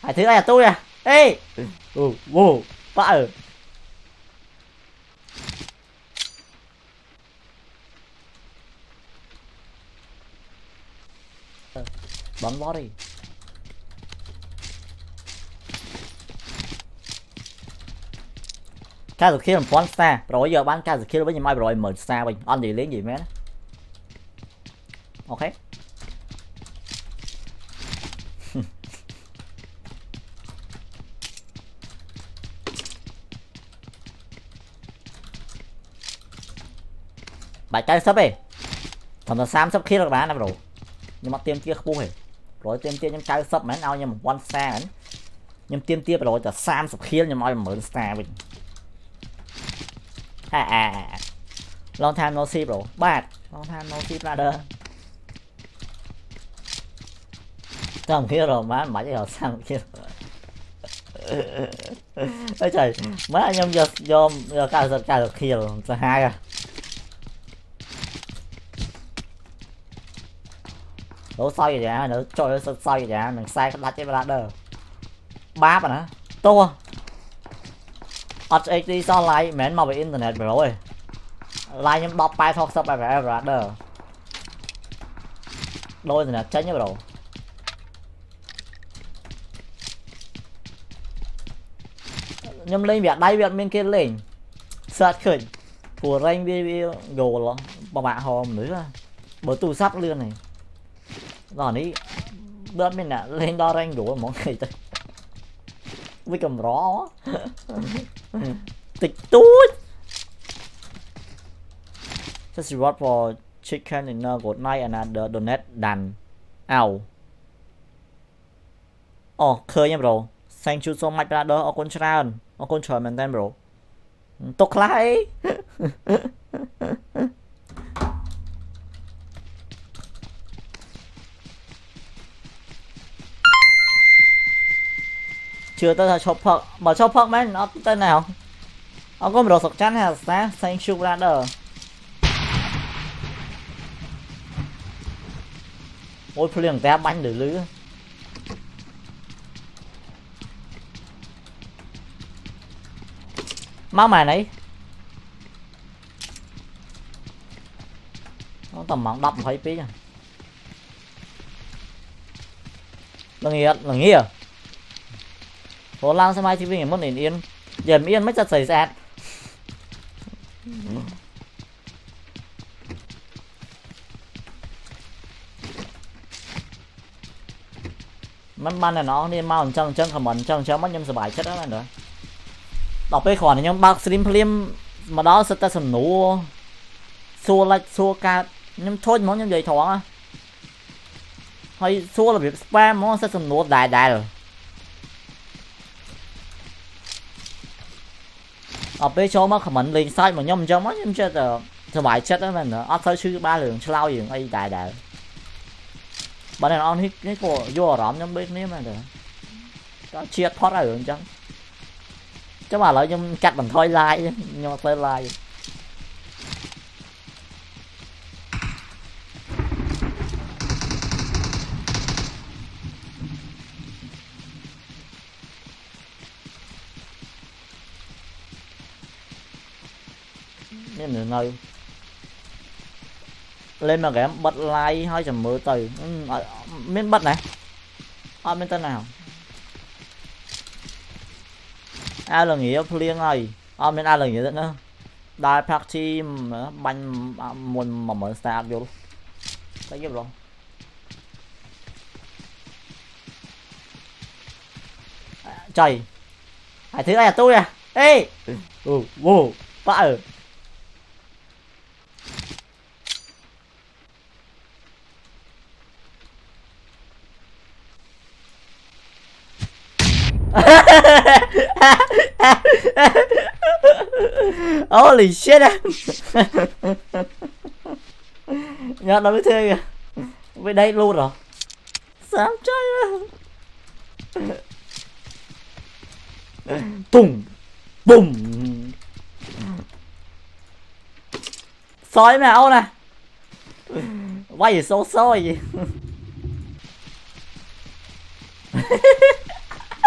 Hai thứ này là tôi à. Ê. Wow. Vãi rồi. Bắn bó đi. Ca được kia làm phón xa. Rồi giờ bán ca được kia với những mai rồi mở xa mình. Ăn gì lấy gì mẹ. Ok. Bài trái sắp đi. Thằng là Sam sắp kia được bán rồi. Nhưng mà tiêm kia không hề. Rồi tiêm kia nhưng trái sắp mến ao nhưng mà one xa ấy. Nhưng tiêm tiếp rồi là Sam sắp kia nhưng mà mở xa mình. Long time no see bro. Bad. Long time no see brother. Thằng kia rồi má mãi cho Sam kia. Ôi trời, má anh em do cao được kia rồi, sao hai à. Đổ soi vậy hả nữa, trời ơi soi vậy hả, mình sai đặt trên brother. Ba mà hả? Tô. HD sao lại mến mà về internet rồi. Like nhóm đọc bài talk sub bài brother. Đôi internet chết nhá bro. Nhưng lên việc đây việc bên kia lên sát khởi của rank video gồ là bạn hòm nữa bởi tù sắp luôn này rồi ní đợt mình nè lên đo rank đủ món này thôi với cầm rõ tịch tút just reward for chicken in a good night and the donate done ow khơi nha bro thank you so much brother អរគុណច្រើនអរគុណច្រើនមែនតើ bro ទុកខ្លះអី chưa tới là chọc phật mà chọc phật mấy nó tên nào ông có một đồ sọc chắn hay là sao thank you brother ôi liền té bánh để lưới máu mày này nó tầm mỏng đập thấy tí à là nghĩa Hồ Lan xem ai TV ngày mất nền yên dần yên mới chặt xảy ra mất ban này nó nên mau chân comment chân mất nhâm sợ bài chết đó nữa đọc cái khoản này nhưng bác stream phim mà đó sẽ ta sầm nụ xua like xua ca nhưng thôi món như vậy thoáng á hay xua là việc spam món sẽ sầm nụ đại rồi ở bên chỗ mà comment lên sai mà nhom cho mất nhom chết rồi sợ bài chết đó mình nữa thấy sư ba lượng lao gì ấy đại bạn này nó hít cái cổ vô rõm nhóm bên nếu mà được có chết thoát ra được chăng chứ mà lại nhưng cắt bằng thôi like nhưng mà thôi like nên là nơi lên mà cái bật like hơi chầm mưa từ miếng bật này bên tên nào ai là nghĩa liên ơi bên ai là nghĩa nữa đại party banh muốn mà mở start vô thấy giúp rồi trời hai thứ này là tôi à ê wow vãi rồi holy shit á nhớ nó mới thương kìa với đây luôn rồi sao chơi tùng bùm sói mèo nè quay gì xô xôi gì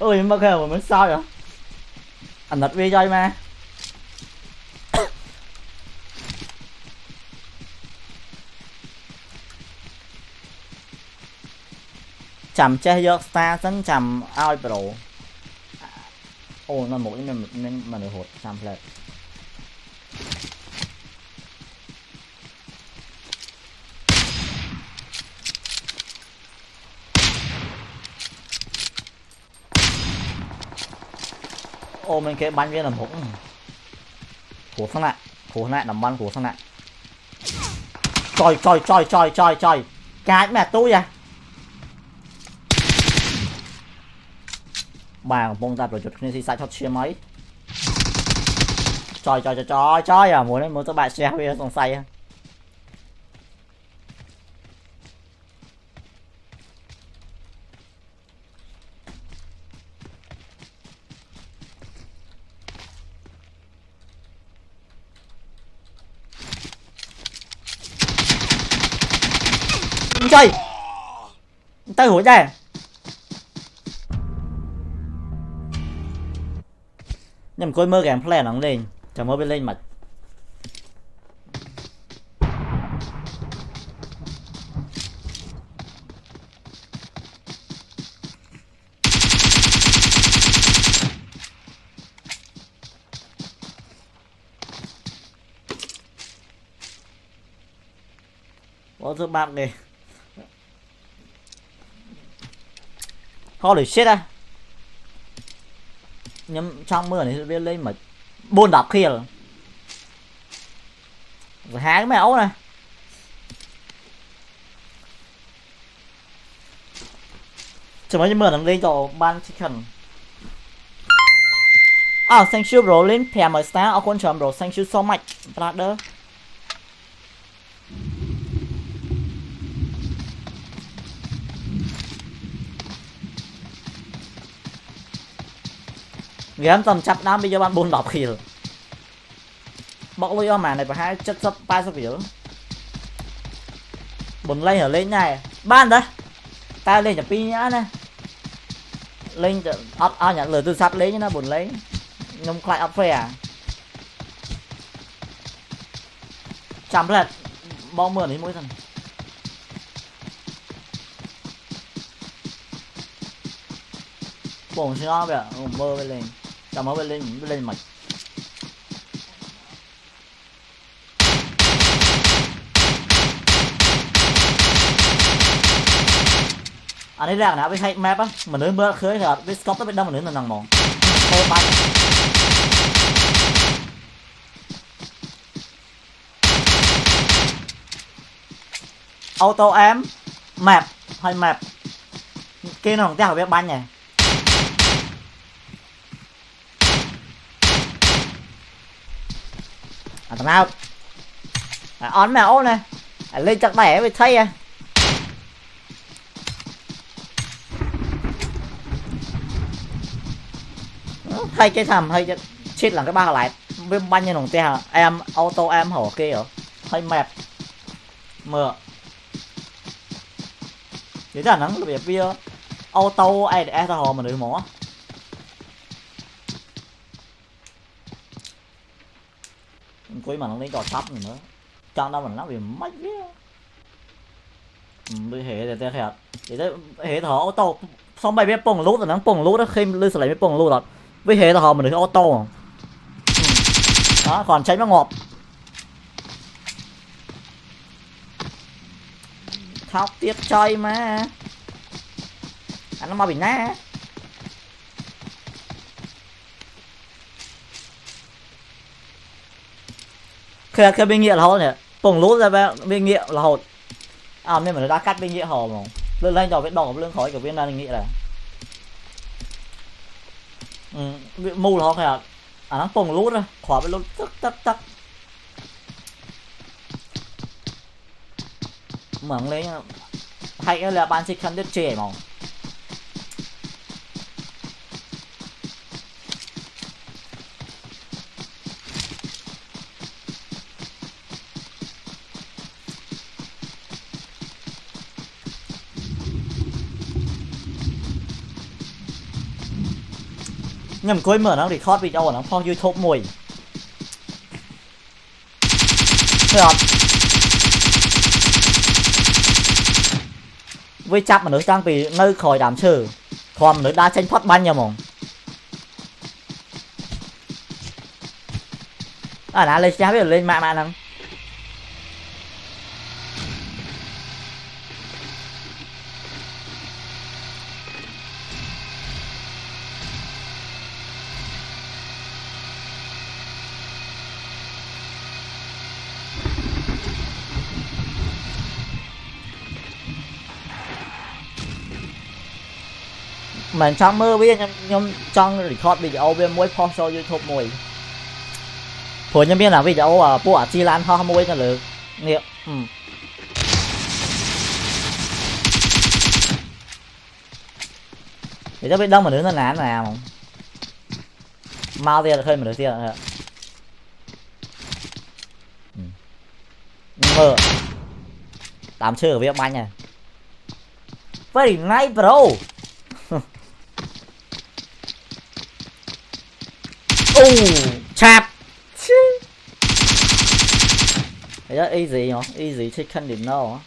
ôi mà kêu mình sao vậy anh đặt vi chơi mà chầm chơi vô star sẵn chầm ao pro ô nó một nên mà được hột chầm plate ô mình cái bắn viên làm hỗn của thằng này nằm bắn của thằng này trời cái mẹ tôi à bà bông ra rồi chuột nên thì sai thoát chia mấy trời à muốn các bạn share video xong say chơi tay hủi đây nhưng mà coi mơ gameplay nó lên chẳng mơ bên lên mặt có thứ bạn này holy shit à nhưng trong mưa này bên lên mà buôn đập kia rồi hai cái mèo này chẳng mấy mưa nó lên cho ban chicken thank you bro lên thèm ở star ở con chấm bro thank you so much brother game tầm chập đám bây giờ bạn buồn đọc kìa bọc video mà này phải hai chất sắp ba sắp kiểu buồn lên ở lên này ban đấy ta lên cho pi nhá nè lên nhận lời tôi sắp lấy nó buồn lấy nhung lại ấp phè chạm lẹt bao mưa đến mỗi thằng bổng xin nó vậy mơ bên lên chạm mơ bên lên mạch anh ấy ra nào với hay map á mà nếu mưa khơi thì với stop nó biết đâu mà nếu là nằng mòn auto em map hay map kia nó không theo biết banh này thằng nào on mèo này lên chắc bẻ với thấy à hay cái thầm hay chết là cái ba lại bên banh như nồng te em auto em hổ kia ở hay mẹp mưa chỉ là nắng việc bia auto ai để hồ mà được mỏ cuối mà nó lấy trò sắp nữa trong đó mình nó bị mất bị hệ để te hẹp thì đấy hệ thở auto xong bay biết bông lút rồi nó bông lút đó khi lưu lại biết bông lút rồi với hệ thở mình được auto đó còn cháy nó ngọt thóc tiếp chơi mà anh nó mau bị ná khi bên nghĩa là hột nhỉ bông lút ra bên nghĩa là hột nên mà nó đã cắt bên nghĩa hồ mà lên lên cho vết đỏ lên khỏi của viên đang nghĩa là mù là họ nó bông lút ra khỏi bên lút tắc mở lên hay là ban xích khăn đứt trẻ mà nhầm cuối mở nó record video nó phong YouTube mùi thấy không với chắp mà nữ trang bị nơi khỏi đảm trừ còn nữ đá tranh thoát banh nha mong à nãy lên chắp biết lên mạng mạng năng mình trong mơ biết nhưng trong record video bên mỗi post cho YouTube mùi phổ nhân viên là video của chi lan ho môi cho lực nghiệp để cho biết đông mà đứng nó nán nào mau tiền khơi mà được tiền mơ làm chơi ở việc banh này very nice bro chạp đấy đó easy hả easy chicken dinner hả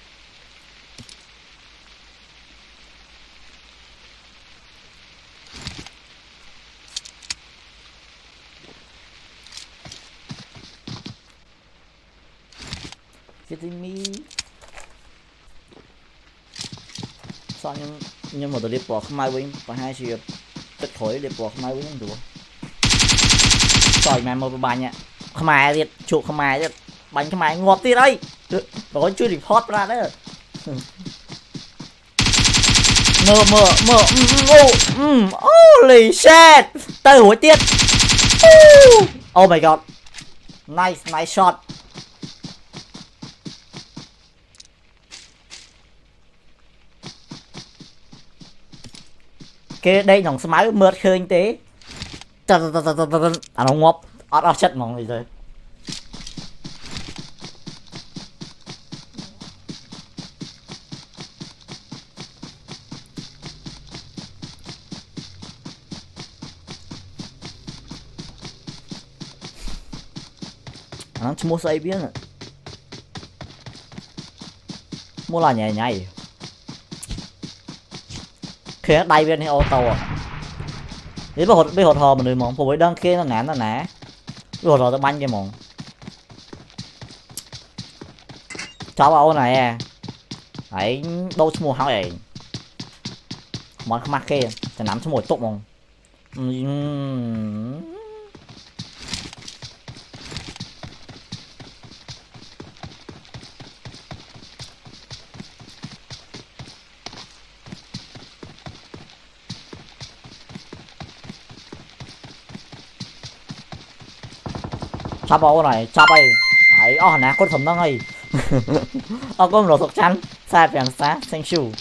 getting me sao nhưng mà tôi đi bỏ không mai win và hai chuyện tất khối đi bỏ không mai win không được trời mẹ một bánh nhá không ai thiệt chuột không ai thiệt bánh không ai ngọt tiệt đây rồi chưa được hot ra đấy mơ holy shit tay hối tiết oh my god nice shot cái đây dòng smile mượt khơi anh tế nó ngọt ót chất mong gì rồi nó mua xây biết rồi mua là nhảy nhảy khi đây bên ô tô à biết hột hò mà người mong phụ với đơn kia nó nè biết hột hò tao banh cái mong cháu bảo này à hãy đâu mua hao này món không mắc kiaจะnắm cho một tục mong chắp bao này chắp ấy ấy nè con thầm nó ngay con một thuộc chắn sai phèn xá xanh xù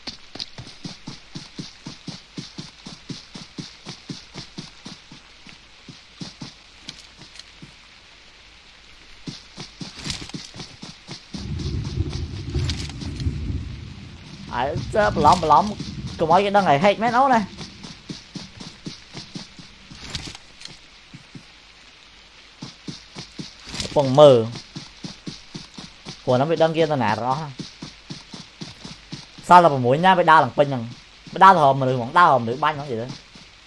ấy lắm cùng mấy cái đó ngày hết mấy nấu này còn mờ của nó bị đâm kia tao nạt rõ sao là một mũi nha bị đau lần pin nhằng bị đau hòm mà được mỏng đau hòm được banh nó gì đó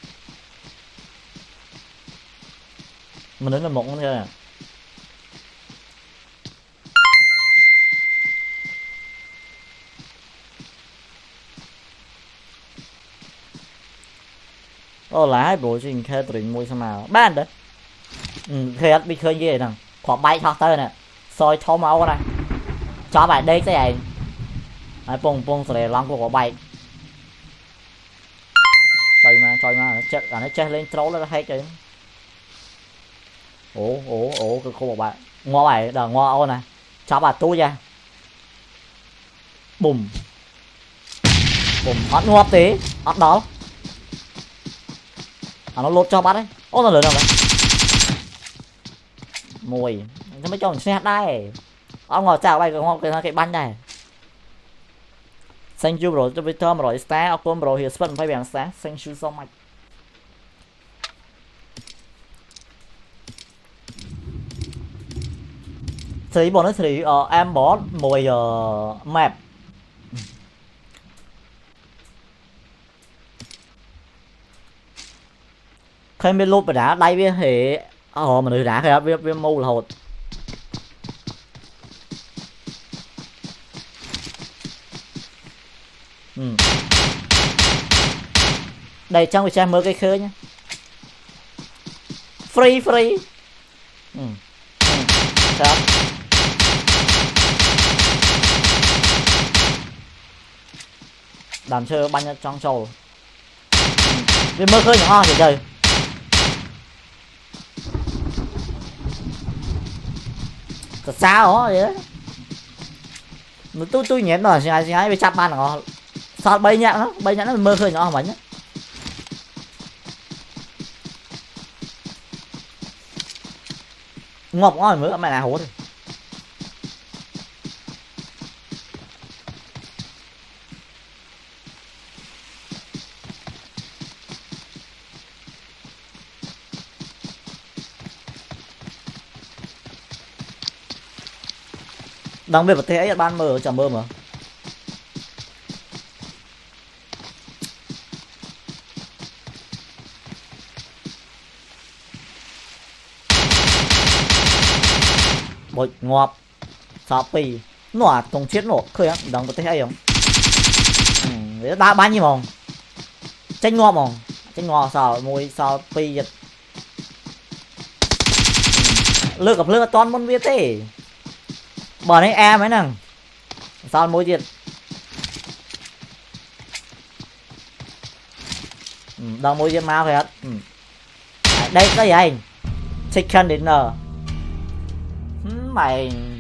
mình đứng là một con chơi lá bộ trình khai tuyển môi sao nào ban đấy khi bị khơi gì vậy nè khoảng bay thoát tới nè soi thấu máu này cho bạn đây cái này hãy bông sẽ lăn của bay trời mà chết nó chết lên trấu nó hay chứ ủa cái cô bạn ngoa bài đờ ngoa ô này cho bà tu ra bùm hót ngoa tí hót đó nó lột cho bắt đấy nó lửa đâu vậy mùi nó mới cho mình xe đây ông ngồi chào bay không cái banh này thank you bro cho Victor rồi star ông bro here spend phải bằng star thank you so much Sri bọn nó Sri em bỏ mùi map khi mới lút mà đã đây với thì mà nữ đã kìa với mù là hột đây trong cái trang mơ cái khơi nhá free đó. Làm chơi banh trong trầu vì mơ khơi nhỏ thì trời thật sao đó vậy đấy tôi nhét rồi gì hay bị chặt bàn nó sao bay nhãn nó mơ khơi nhỏ mà nhá ngọc ngon mới mẹ nào hố rồi đặc biệt là thế ấy ban mơ chẳng mơ mà một ngọp sao pi nọ tông chết nổ khơi á đằng có thế hay không đá bao nhiêu mong tranh ngọp sao môi sao pi giật lừa gặp lừa toàn môn viết thế bỏ đấy em ấy nè sao môi diệt đang môi diệt mau rồi đây cái gì anh chicken dinner mày